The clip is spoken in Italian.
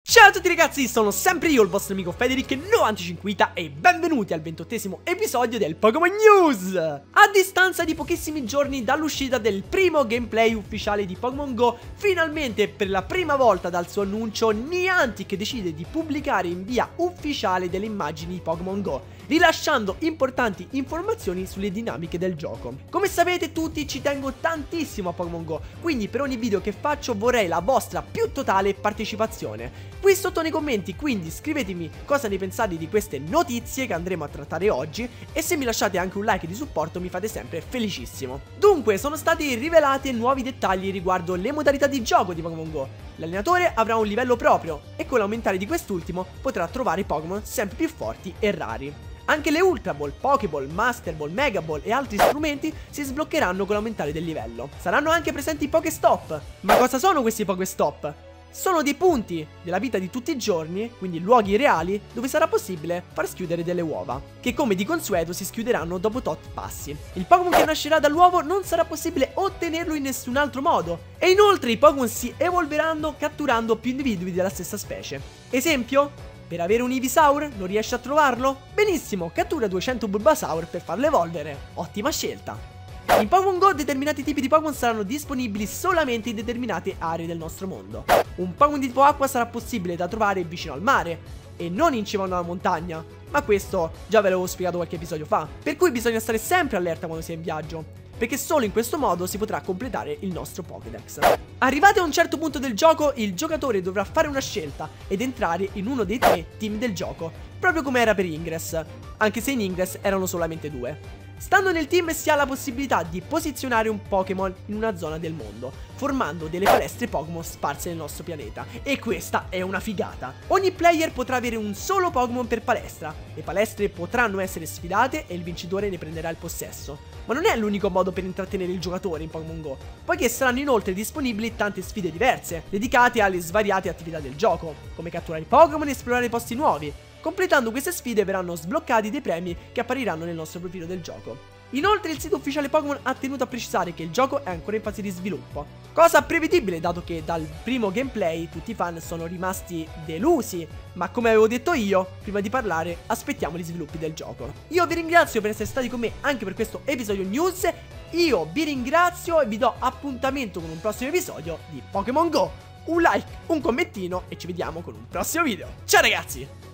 Ciao a tutti ragazzi, sono sempre io, il vostro amico Federic95 e benvenuti al 28esimo episodio del Pokémon News! A distanza di pochissimi giorni dall'uscita del primo gameplay ufficiale di Pokémon Go, finalmente per la prima volta dal suo annuncio Niantic decide di pubblicare in via ufficiale delle immagini di Pokémon Go, rilasciando importanti informazioni sulle dinamiche del gioco. Come sapete tutti ci tengo tantissimo a Pokémon Go, quindi per ogni video che faccio vorrei la vostra più totale partecipazione. Qui sotto nei commenti quindi scrivetemi cosa ne pensate di queste notizie che andremo a trattare oggi e se mi lasciate anche un like di supporto mi fate sempre felicissimo. Dunque sono stati rivelati nuovi dettagli riguardo le modalità di gioco di Pokémon Go. L'allenatore avrà un livello proprio e con l'aumentare di quest'ultimo potrà trovare Pokémon sempre più forti e rari. Anche le Ultra Ball, Pokéball, Master Ball, Mega Ball e altri strumenti si sbloccheranno con l'aumentare del livello. Saranno anche presenti i Pokéstop. Ma cosa sono questi Pokéstop? Sono dei punti della vita di tutti i giorni, quindi luoghi reali, dove sarà possibile far schiudere delle uova, che come di consueto si schiuderanno dopo tot passi. Il Pokémon che nascerà dall'uovo non sarà possibile ottenerlo in nessun altro modo, e inoltre i Pokémon si evolveranno catturando più individui della stessa specie. Esempio? Per avere un Ivysaur non riesci a trovarlo? Benissimo, cattura 200 Bulbasaur per farlo evolvere. Ottima scelta. In Pokémon Go determinati tipi di Pokémon saranno disponibili solamente in determinate aree del nostro mondo. Un Pokémon di tipo acqua sarà possibile da trovare vicino al mare e non in cima a una montagna, ma questo già ve l'avevo spiegato qualche episodio fa. Per cui bisogna stare sempre allerta quando si è in viaggio, perché solo in questo modo si potrà completare il nostro Pokédex. Arrivati a un certo punto del gioco, il giocatore dovrà fare una scelta ed entrare in uno dei 3 team del gioco, proprio come era per Ingress, anche se in Ingress erano solamente 2. Stando nel team si ha la possibilità di posizionare un Pokémon in una zona del mondo, formando delle palestre Pokémon sparse nel nostro pianeta. E questa è una figata. Ogni player potrà avere un solo Pokémon per palestra. Le palestre potranno essere sfidate e il vincitore ne prenderà il possesso. Ma non è l'unico modo per intrattenere il giocatore in Pokémon Go, poiché saranno inoltre disponibili tante sfide diverse, dedicate alle svariate attività del gioco, come catturare Pokémon e esplorare posti nuovi. Completando queste sfide verranno sbloccati dei premi che appariranno nel nostro profilo del gioco. Inoltre il sito ufficiale Pokémon ha tenuto a precisare che il gioco è ancora in fase di sviluppo, cosa prevedibile dato che dal primo gameplay tutti i fan sono rimasti delusi, ma come avevo detto io, prima di parlare aspettiamo gli sviluppi del gioco. Io vi ringrazio per essere stati con me anche per questo episodio news, io vi ringrazio e vi do appuntamento con un prossimo episodio di Pokémon Go. Un like, un commentino e ci vediamo con un prossimo video. Ciao ragazzi!